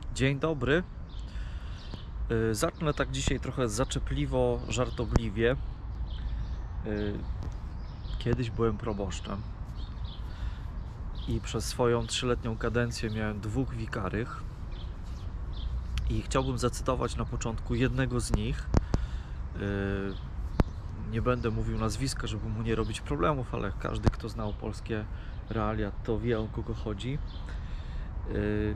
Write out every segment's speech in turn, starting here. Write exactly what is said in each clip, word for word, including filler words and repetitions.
Dzień dobry. Y, Zacznę tak dzisiaj trochę zaczepliwo, żartobliwie. Y, Kiedyś byłem proboszczem i przez swoją trzyletnią kadencję miałem dwóch wikarych i chciałbym zacytować na początku jednego z nich. Y, Nie będę mówił nazwiska, żeby mu nie robić problemów, ale każdy, kto znał polskie realia, to wie, o kogo chodzi. Y,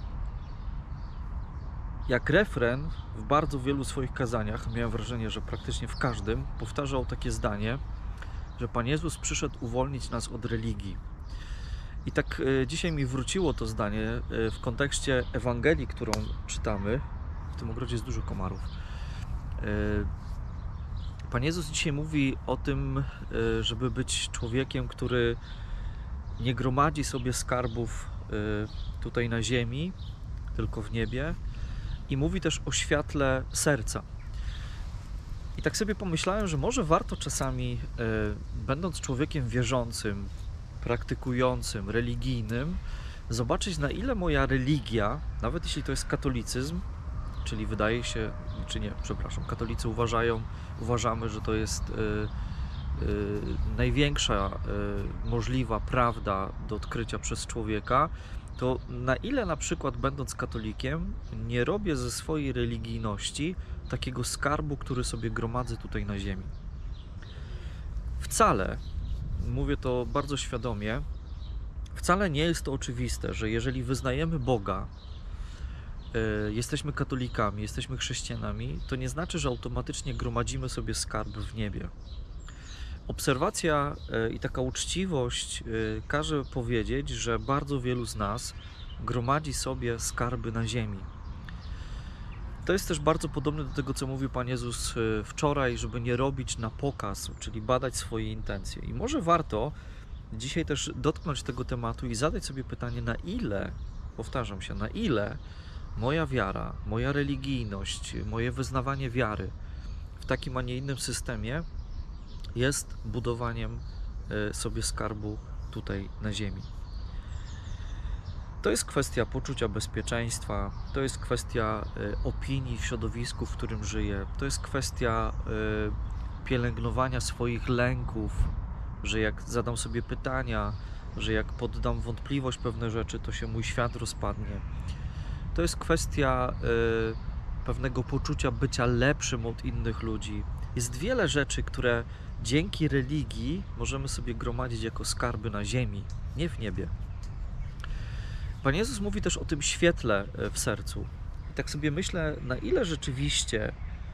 Jak refren w bardzo wielu swoich kazaniach, miałem wrażenie, że praktycznie w każdym, powtarzał takie zdanie, że Pan Jezus przyszedł uwolnić nas od religii. I tak e, dzisiaj mi wróciło to zdanie e, w kontekście Ewangelii, którą czytamy. W tym ogrodzie jest dużo komarów. E, Pan Jezus dzisiaj mówi o tym, e, żeby być człowiekiem, który nie gromadzi sobie skarbów e, tutaj na ziemi, tylko w niebie. I mówi też o świetle serca. I tak sobie pomyślałem, że może warto czasami, e, będąc człowiekiem wierzącym, praktykującym, religijnym, zobaczyć, na ile moja religia, nawet jeśli to jest katolicyzm, czyli wydaje się, czy nie, przepraszam, katolicy uważają, uważamy, że to jest e, e, największa e, możliwa prawda do odkrycia przez człowieka, to na ile na przykład, będąc katolikiem, nie robię ze swojej religijności takiego skarbu, który sobie gromadzę tutaj na ziemi. Wcale, mówię to bardzo świadomie, wcale nie jest to oczywiste, że jeżeli wyznajemy Boga, y, jesteśmy katolikami, jesteśmy chrześcijanami, to nie znaczy, że automatycznie gromadzimy sobie skarb w niebie. Obserwacja y, i taka uczciwość y, każe powiedzieć, że bardzo wielu z nas gromadzi sobie skarby na ziemi. To jest też bardzo podobne do tego, co mówił Pan Jezus wczoraj, żeby nie robić na pokaz, czyli badać swoje intencje. I może warto dzisiaj też dotknąć tego tematu i zadać sobie pytanie, na ile, powtarzam się, na ile moja wiara, moja religijność, moje wyznawanie wiary w takim, a nie innym systemie jest budowaniem sobie skarbu tutaj na ziemi. To jest kwestia poczucia bezpieczeństwa, to jest kwestia opinii w środowisku, w którym żyję, to jest kwestia pielęgnowania swoich lęków, że jak zadam sobie pytania, że jak poddam wątpliwość pewne rzeczy, to się mój świat rozpadnie. To jest kwestia pewnego poczucia bycia lepszym od innych ludzi. Jest wiele rzeczy, które dzięki religii możemy sobie gromadzić jako skarby na ziemi, nie w niebie. Pan Jezus mówi też o tym świetle w sercu. I tak sobie myślę, na ile rzeczywiście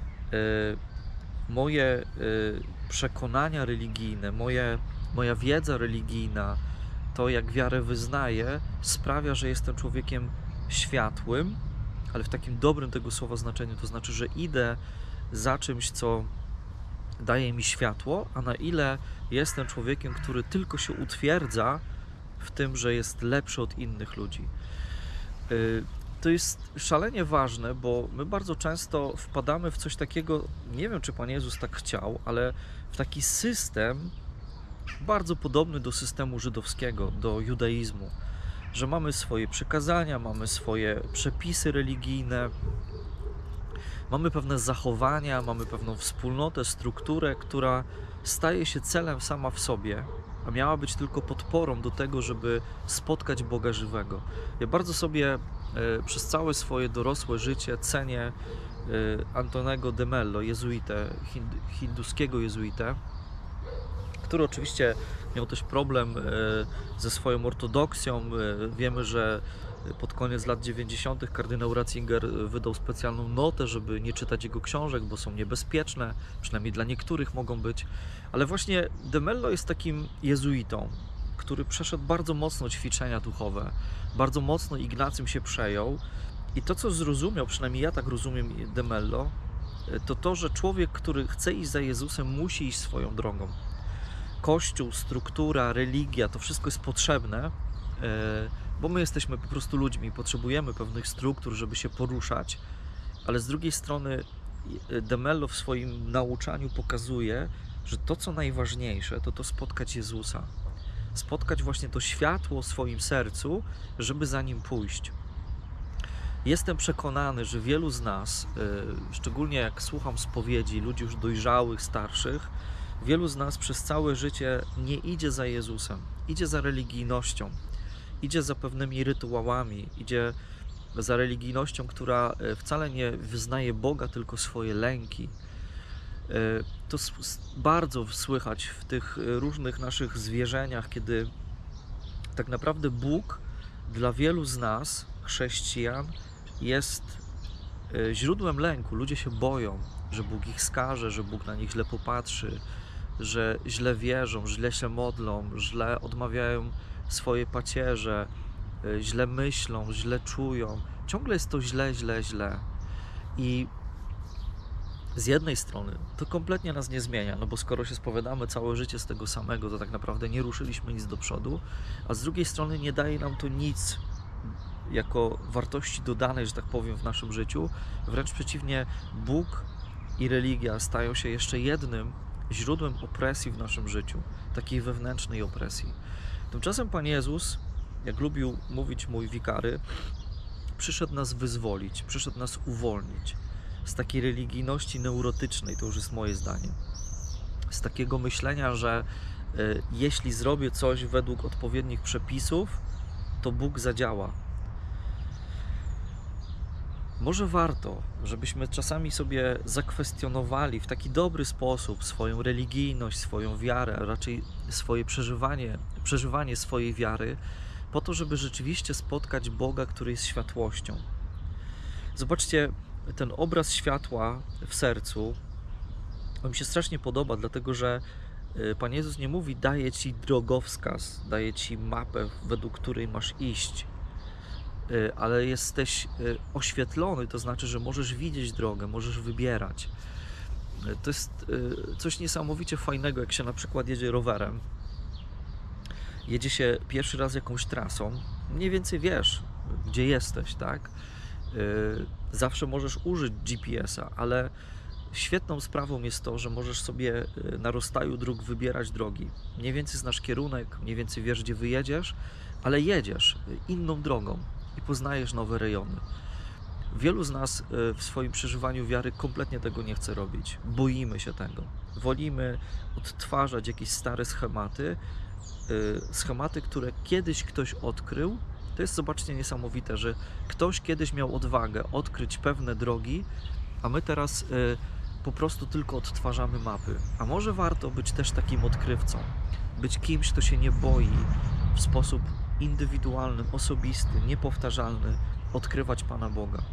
moje przekonania religijne, moje, moja wiedza religijna, to jak wiarę wyznaję, sprawia, że jestem człowiekiem światłym, ale w takim dobrym tego słowa znaczeniu, to znaczy, że idę za czymś, co daje mi światło, a na ile jestem człowiekiem, który tylko się utwierdza w tym, że jest lepszy od innych ludzi. To jest szalenie ważne, bo my bardzo często wpadamy w coś takiego, nie wiem, czy Pan Jezus tak chciał, ale w taki system bardzo podobny do systemu żydowskiego, do judaizmu, że mamy swoje przykazania, mamy swoje przepisy religijne, mamy pewne zachowania, mamy pewną wspólnotę, strukturę, która staje się celem sama w sobie, a miała być tylko podporą do tego, żeby spotkać Boga żywego. Ja bardzo sobie e, przez całe swoje dorosłe życie cenię e, Antonego de Mello, jezuitę, hind, hinduskiego jezuitę, który oczywiście miał też problem e, ze swoją ortodoksją. E, wiemy, że pod koniec lat dziewięćdziesiątych kardynał Ratzinger wydał specjalną notę, żeby nie czytać jego książek, bo są niebezpieczne, przynajmniej dla niektórych mogą być. Ale właśnie de Mello jest takim jezuitą, który przeszedł bardzo mocno ćwiczenia duchowe, bardzo mocno Ignacym się przejął i to, co zrozumiał, przynajmniej ja tak rozumiem de Mello, to to, że człowiek, który chce iść za Jezusem, musi iść swoją drogą. Kościół, struktura, religia, to wszystko jest potrzebne, bo my jesteśmy po prostu ludźmi, potrzebujemy pewnych struktur, żeby się poruszać, ale z drugiej strony de Mello w swoim nauczaniu pokazuje, że to, co najważniejsze, to to spotkać Jezusa. Spotkać właśnie to światło w swoim sercu, żeby za Nim pójść. Jestem przekonany, że wielu z nas, y, szczególnie jak słucham spowiedzi ludzi już dojrzałych, starszych, wielu z nas przez całe życie nie idzie za Jezusem, idzie za religijnością, idzie za pewnymi rytuałami, idzie za religijnością, która y, wcale nie wyznaje Boga, tylko swoje lęki. Y, To s- s- bardzo słychać w tych y, różnych naszych zwierzeniach, kiedy tak naprawdę Bóg dla wielu z nas, chrześcijan, jest e, źródłem lęku. Ludzie się boją, że Bóg ich skaże, że Bóg na nich źle popatrzy, że źle wierzą, źle się modlą, źle odmawiają swoje pacierze, e, źle myślą, źle czują. Ciągle jest to źle, źle, źle. I z jednej strony to kompletnie nas nie zmienia, no bo skoro się spowiadamy całe życie z tego samego, to tak naprawdę nie ruszyliśmy nic do przodu, a z drugiej strony nie daje nam to nic jako wartości dodanej, że tak powiem, w naszym życiu. Wręcz przeciwnie, Bóg i religia stają się jeszcze jednym źródłem opresji w naszym życiu, takiej wewnętrznej opresji. Tymczasem Pan Jezus, jak lubił mówić mój wikary, przyszedł nas wyzwolić, przyszedł nas uwolnić z takiej religijności neurotycznej, to już jest moje zdanie, z takiego myślenia, że y, jeśli zrobię coś według odpowiednich przepisów, to Bóg zadziała. Może warto, żebyśmy czasami sobie zakwestionowali w taki dobry sposób swoją religijność, swoją wiarę, a raczej swoje przeżywanie, przeżywanie swojej wiary, po to, żeby rzeczywiście spotkać Boga, który jest światłością. Zobaczcie, ten obraz światła w sercu, on mi się strasznie podoba, dlatego że Pan Jezus nie mówi: daję Ci drogowskaz, daję Ci mapę, według której masz iść, ale jesteś oświetlony, to znaczy, że możesz widzieć drogę, możesz wybierać. To jest coś niesamowicie fajnego, jak się na przykład jedzie rowerem. Jedzie się pierwszy raz jakąś trasą, mniej więcej wiesz, gdzie jesteś, tak? Zawsze możesz użyć G P S a, ale świetną sprawą jest to, że możesz sobie na rozstaju dróg wybierać drogi. Mniej więcej znasz kierunek, mniej więcej wiesz, gdzie wyjedziesz, ale jedziesz inną drogą i poznajesz nowe rejony. Wielu z nas w swoim przeżywaniu wiary kompletnie tego nie chce robić. Boimy się tego. Wolimy odtwarzać jakieś stare schematy, schematy, które kiedyś ktoś odkrył. To jest, zobaczcie, niesamowite, że ktoś kiedyś miał odwagę odkryć pewne drogi, a my teraz po prostu tylko odtwarzamy mapy. A może warto być też takim odkrywcą, być kimś, kto się nie boi w sposób indywidualny, osobisty, niepowtarzalny odkrywać Pana Boga.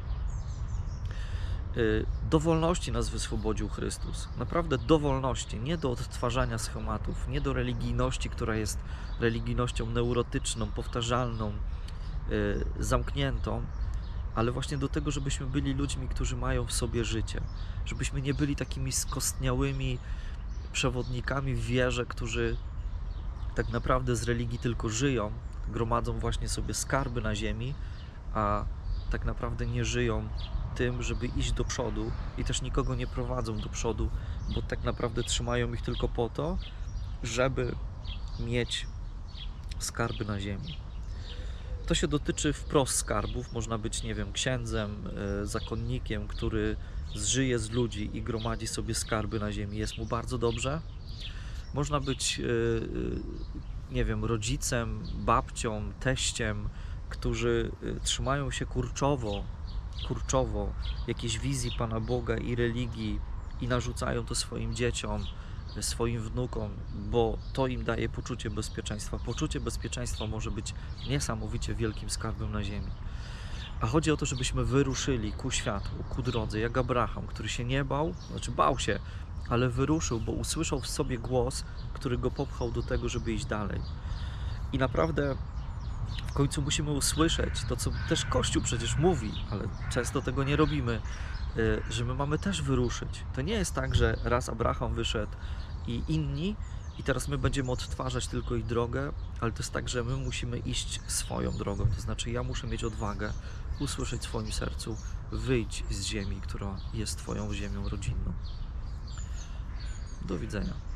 Do wolności nas wyswobodził Chrystus. Naprawdę do wolności, nie do odtwarzania schematów, nie do religijności, która jest religijnością neurotyczną, powtarzalną, zamkniętą, ale właśnie do tego, żebyśmy byli ludźmi, którzy mają w sobie życie. Żebyśmy nie byli takimi skostniałymi przewodnikami w wierze, którzy tak naprawdę z religii tylko żyją, gromadzą właśnie sobie skarby na ziemi, a tak naprawdę nie żyją tym, żeby iść do przodu i też nikogo nie prowadzą do przodu, bo tak naprawdę trzymają ich tylko po to, żeby mieć skarby na ziemi. To się dotyczy wprost skarbów. Można być, nie wiem, księdzem, zakonnikiem, który zżyje z ludzi i gromadzi sobie skarby na ziemi. Jest mu bardzo dobrze. Można być, nie wiem, rodzicem, babcią, teściem, którzy trzymają się kurczowo, kurczowo jakiejś wizji Pana Boga i religii i narzucają to swoim dzieciom, swoim wnukom, bo to im daje poczucie bezpieczeństwa. Poczucie bezpieczeństwa może być niesamowicie wielkim skarbem na ziemi. A chodzi o to, żebyśmy wyruszyli ku światłu, ku drodze, jak Abraham, który się nie bał, znaczy bał się, ale wyruszył, bo usłyszał w sobie głos, który go popchał do tego, żeby iść dalej. I naprawdę w końcu musimy usłyszeć to, co też Kościół przecież mówi, ale często tego nie robimy, że my mamy też wyruszyć. To nie jest tak, że raz Abraham wyszedł i inni, i teraz my będziemy odtwarzać tylko ich drogę, ale to jest tak, że my musimy iść swoją drogą. To znaczy ja muszę mieć odwagę, usłyszeć w swoim sercu: wyjdź z ziemi, która jest Twoją ziemią rodzinną. Do widzenia.